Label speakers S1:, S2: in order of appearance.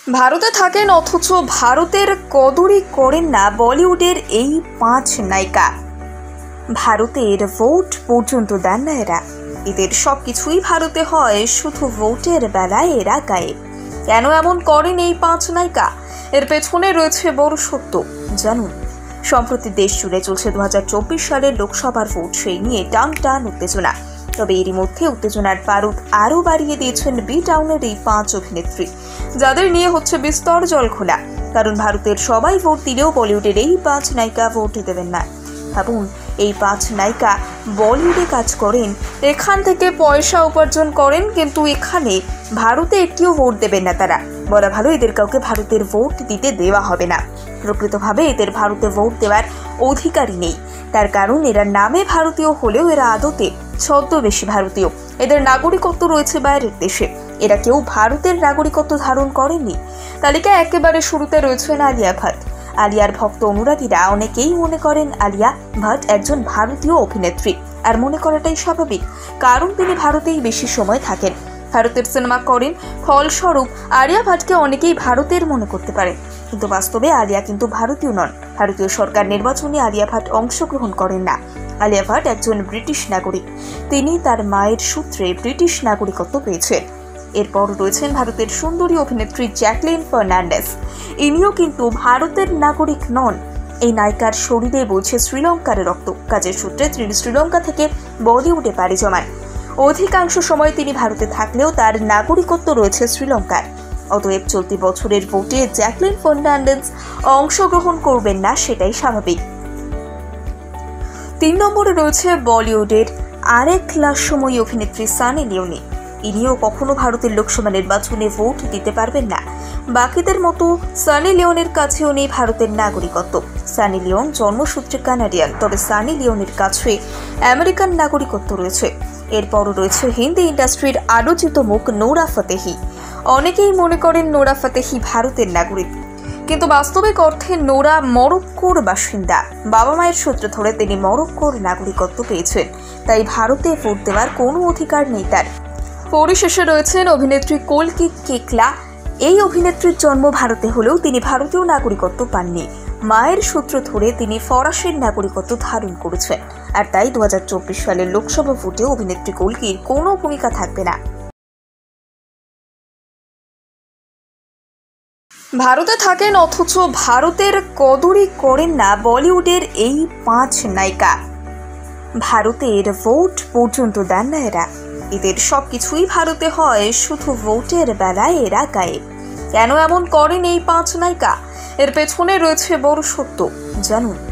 S1: ভারতে থাকেন অথচ ভারতের কদরই করেন না বলিউডের এই 5 নায়িকা। ভারতের ভোট পর্যন্ত দেন না এরা। এদের সবকিছুই ভারতে হয়, শুধু ভোটের বেলায় এরা গায়েব। কেন এমন করেন এই 5 নায়িকা? এর পেছনে রয়েছে বড় সত্য, জানুন। সম্প্রতি দেশ জুড়ে চলছে 2024 সালের লোকসভার ভোট, সেই নিয়ে টান টান উত্তেজনা। তবে এরই মধ্যে উত্তেজনার পারদ আরও বাড়িয়ে দিয়েছেন বি টাউনের এই 5 অভিনেত্রী, যাদের নিয়ে হচ্ছে বিস্তর জলঘোলা। কারণ ভারতের সবাই ভোট দিলেও বলিউডের এই 5 নায়িকা ভোট দেবেন না। ভাবুন, এই 5 নায়িকা বলিউডে কাজ করেন, এখান থেকে পয়সা উপার্জন করেন, কিন্তু এখানে ভারতে একটিও ভোট দেবেন না তারা। বলা ভালো, এদের কাউকে ভারতের ভোট দিতে দেওয়া হবে না। প্রকৃতভাবে এদের ভারতে ভোট দেওয়ার অধিকারই নেই। তার কারণ এরা নামে ভারতীয় হলেও এরা আদতে ছদ্মবেশী ভারতীয়। এদের নাগরিকত্ব রয়েছে বাইরের দেশে। এরা কেউ ভারতের নাগরিকত্ব ধারণ করেনি। তালিকায় একেবারে শুরুতে রয়েছেন আলিয়া ভাট। আলিয়ার ভক্ত অনুরাগীরা অনেকেই মনে করেন আলিয়া ভাট একজন ভারতীয় অভিনেত্রী, আর মনে করাটাই স্বাভাবিক, কারণ তিনি ভারতেই বেশি সময় থাকেন, ভারতের সিনেমা করেন। ফলস্বরূপ আলিয়া ভাটকে অনেকেই ভারতের মনে করতে পারে, কিন্তু বাস্তবে আলিয়া কিন্তু ভারতীয় নন। ভারতীয় সরকার নির্বাচনে আলিয়া ভাট অংশগ্রহণ করেন না। আলিয়া ভাট একজন ব্রিটিশ নাগরিক। তিনি তার মায়ের সূত্রে ব্রিটিশ নাগরিকত্ব পেয়েছেন। এরপর রয়েছেন ভারতের সুন্দরী অভিনেত্রী জ্যাকলিন ফার্নান্ডেজ। ইনিও কিন্তু ভারতের নাগরিক নন। এই নায়িকার শরীরে বইছে শ্রীলঙ্কার রক্ত। কাজের সূত্রে তিনি শ্রীলঙ্কা থেকে বলিউডে পাড়ি জমান। অধিকাংশ সময় তিনি ভারতে থাকলেও তার নাগরিকত্ব রয়েছে শ্রীলঙ্কার। অতএব চলতি বছরের ভোটে জ্যাকলিন ফার্নান্ডেজ অংশগ্রহণ করবেন না, সেটাই স্বাভাবিক। 3 নম্বরে রয়েছে বলিউডের আরেক লাস্যময়ী অভিনেত্রী সানি লিওনি। ইনিও কখনো ভারতের লোকসভা নির্বাচনে ভোট দিতে পারবেন না। বাকিদের মতো সানি লিওনের কাছেও নেই ভারতের নাগরিকত্ব। সানি লিওন জন্মসূত্রে কানাডিয়ান, তবে সানি লিওনের কাছে আমেরিকান নাগরিকত্ব রয়েছে। এরপরও রয়েছে হিন্দি ইন্ডাস্ট্রির আলোচিত মুখ নোরা ফতেহি। অনেকেই মনে করেন নোরা ফতেহি ভারতের নাগরিক, কিন্তু বাস্তবিক অর্থে নোরা মরক্কোর বাসিন্দা। বাবা মায়ের সূত্র ধরে তিনি মরক্কোর নাগরিকত্ব পেয়েছেন, তাই ভারতে ভোট দেওয়ার কোনো অধিকার নেই তার। পরিশেষে রয়েছেন অভিনেত্রী কল্কি কেকলা। এই অভিনেত্রীর জন্ম ভারতে হলেও তিনি ভারতীয় নাগরিকত্ব পাননি। মায়ের সূত্র ধরে তিনি ফরাসির নাগরিকত্ব ধারণ করেছেন, আর তাই 2024 সালের লোকসভা ভোটে অভিনেত্রী কল্কির কোনো ভূমিকা থাকবে না। ভারতে থাকেন অথচ ভারতের কদরই করেন না বলিউডের এই 5 নায়িকা। ভারতের ভোট পর্যন্ত দেন না এরা। এদের সবকিছুই ভারতে হয়, শুধু ভোটের বেলায় এরা গায়েব। কেন এমন করেন এই 5 নায়িকা? এর পেছনে রয়েছে বড় সত্য, জানুন।